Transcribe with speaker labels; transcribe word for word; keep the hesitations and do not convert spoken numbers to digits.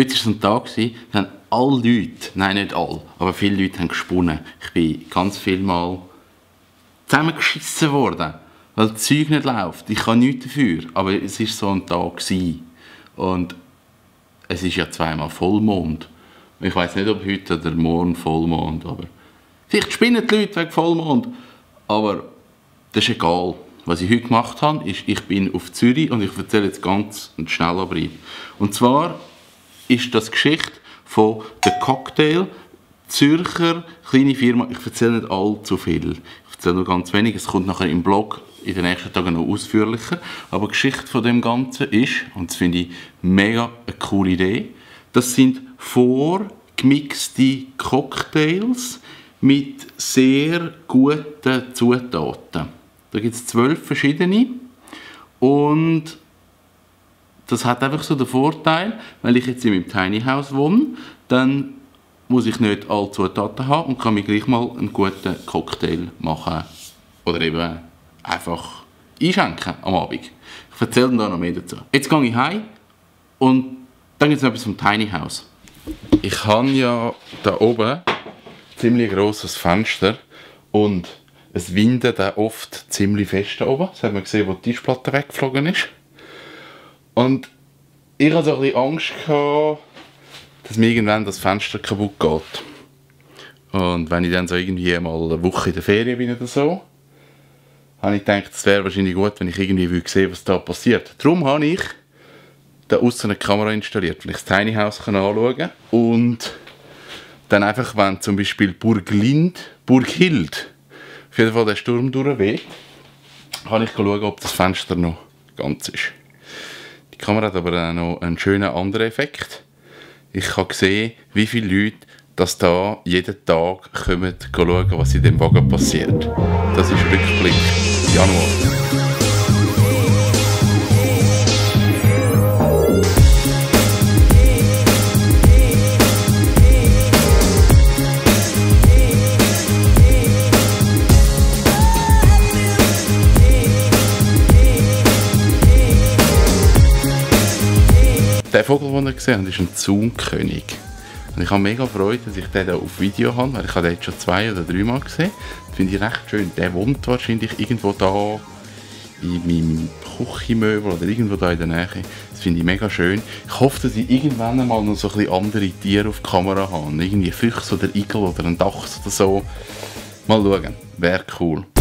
Speaker 1: Heute war so ein Tag, da haben alle Leute, nein nicht alle, aber viele Leute haben gesponnen. Ich bin ganz viel Mal zusammengeschissen worden, weil das Zeug nicht läuft. Ich kann nichts dafür, aber es war so ein Tag gewesen. Und es ist ja zweimal Vollmond. Ich weiß nicht, ob heute oder morgen Vollmond, aber vielleicht spinnen die Leute wegen Vollmond. Aber das ist egal. Was ich heute gemacht habe, ist, ich bin auf Zürich und ich erzähle jetzt ganz einen Schnellabrief. Und zwar ist das Geschichte von der Cocktail, Zürcher kleine Firma. Ich erzähle nicht allzu viel. Ich erzähle nur ganz wenig. Es kommt nachher im Blog in den nächsten Tagen noch ausführlicher. Aber die Geschichte von dem Ganzen ist, und das finde ich mega eine coole Idee, das sind vorgemixte Cocktails mit sehr guten Zutaten. Da gibt es zwölf verschiedene und das hat einfach so den Vorteil, weil ich jetzt in meinem Tiny House wohne, dann muss ich nicht alle Zutaten haben und kann mir gleich mal einen guten Cocktail machen oder eben einfach einschenken am Abend. Ich erzähle da noch mehr dazu. Jetzt gehe ich heim und dann gibt es noch etwas vom Tiny House. Ich habe ja da oben ein ziemlich grosses Fenster und es windet auch oft ziemlich fest da oben. Das hat man gesehen, wo die Tischplatte weggeflogen ist. Und ich hatte so ein bisschen Angst gehabt, dass mir irgendwann das Fenster kaputt geht. Und wenn ich dann so irgendwie mal eine Woche in der Ferien bin oder so, habe ich gedacht, es wäre wahrscheinlich gut, wenn ich irgendwie sehen, was da passiert. Darum habe ich da aussen eine Kamera installiert, weil ich das Tiny House anschauen kann. Und dann einfach, wenn zum Beispiel Burg Lind, Burg Hild, auf jeden Fall der Sturm durchweht, kann ich schauen, ob das Fenster noch ganz ist. Die Kamera hat aber auch noch einen schönen anderen Effekt. Ich kann sehen, wie viele Leute das da jeden Tag kommen, schauen, was in dem Wagen passiert. Das ist Rückblick Januar. Der Vogel, den ihr gesehen habt, ist ein Zaunkönig. Und ich habe mega Freude, dass ich den hier auf Video habe, weil ich habe den jetzt schon zwei oder drei Mal gesehen. Das finde ich recht schön. Der wohnt wahrscheinlich irgendwo da in meinem Küchenmöbel oder irgendwo da in der Nähe. Das finde ich mega schön. Ich hoffe, dass ich irgendwann einmal noch so ein bisschen andere Tiere auf die Kamera habe. Irgendwie Füchse oder Igel oder ein Dachs oder so. Mal schauen. Wäre cool.